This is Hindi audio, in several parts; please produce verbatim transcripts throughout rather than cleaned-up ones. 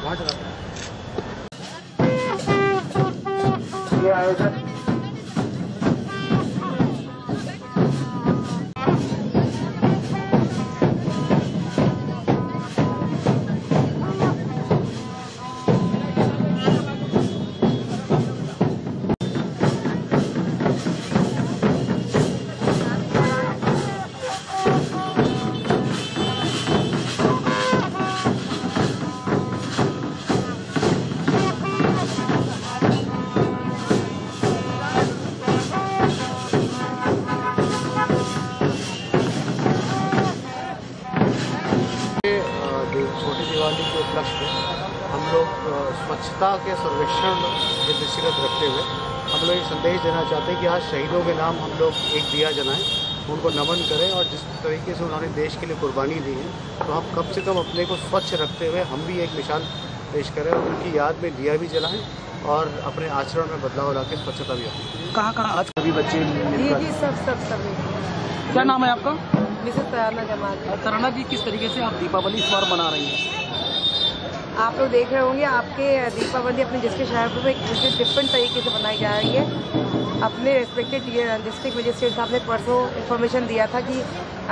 ये आयोजन छोटी दिवाली के उपलक्ष्य में हम लोग स्वच्छता के सर्वेक्षण के दृष्टिगत रखते हुए हम लोग एक संदेश देना चाहते हैं कि आज शहीदों के नाम हम लोग एक दिया जलाएं, उनको नमन करें और जिस तरीके से उन्होंने देश के लिए कुर्बानी दी है तो हम कम से कम अपने को स्वच्छ रखते हुए हम भी एक मिसाल पेश करें और उनकी याद में दिया भी जलाएं और अपने आचरण में बदलाव ला के स्वच्छता भी अपनाएं। कहाँ कहाँ आज सभी बच्चे जी जी सब सब सभी। क्या नाम है आपका? मिसेस तराना जमाल। तराना जी, किस तरीके से आप दीपावली इस बार मना रही हैं? आप लोग देख रहे होंगे आपके दीपावली अपने जिसके शहर में एक डिफरेंट तरीके से मनाई जा रही है। अपने रेस्पेक्टेड डिस्ट्रिक्ट मजिस्ट्रेट साहब ने परसों इन्फॉर्मेशन दिया था कि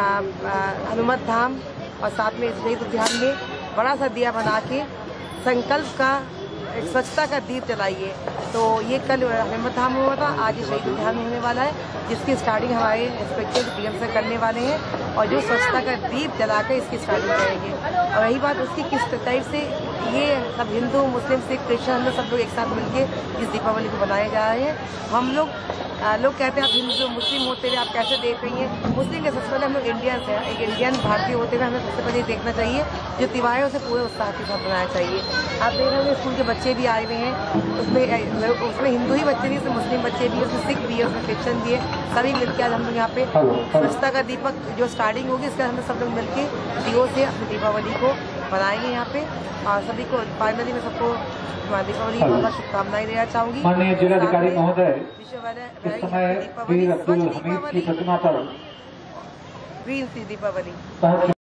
हनुमत धाम और साथ में शहीद उद्यान में बड़ा सा दिया बना के संकल्प का स्वच्छता का दीप जलाइए। तो ये कल हनुमत धाम हुआ था, आज ये शहीद उद्यान में होने वाला है जिसकी स्टार्टिंग हमारे इंस्पेक्टर डीएम से करने वाले हैं और जो स्वच्छता का दीप जलाकर इसकी स्टार्टिंग करेंगे। और रही बात उसकी किस टाइप से ये सब हिंदू मुस्लिम सिख क्रिश्चियन हम लोग सब लोग एक साथ मिलकर इस दीपावली को मनाए जा रहे हैं। हम लोग आ, लोग कहते हैं आप हिंदू मुस्लिम होते हुए आप कैसे देख रही हैं? मुस्लिम के सबसे पहले हम लोग इंडियन हैं, एक इंडियन भारतीय होते हुए हमें सबसे पहले देखना चाहिए जो त्योहार है उसे पूरे उत्साह के साथ मनाना चाहिए। आप देख रहे होंगे स्कूल के बच्चे भी आए हुए हैं, उसमें उसमें हिंदू ही बच्चे नहीं, उसमें मुस्लिम बच्चे भी, उसमें सिख भी है, उसमें क्रिश्चियन भी है। सभी मिलकर आज हम लोग यहाँ पे स्वच्छता का दीपक जो स्टार्टिंग होगी इसका हम सब लोग मिलकर दियो से अपनी दीपावली को मनाएंगे यहाँ पे। और सभी को फाइनली मैं सबको दीपावली की बहुत शुभकामनाएं देना चाहूँगी। माननीय जिलाधिकारी महोदय, इस समय वीर अब्दुल हमीद की प्रतिमा पर ग्रीन सी दीपावली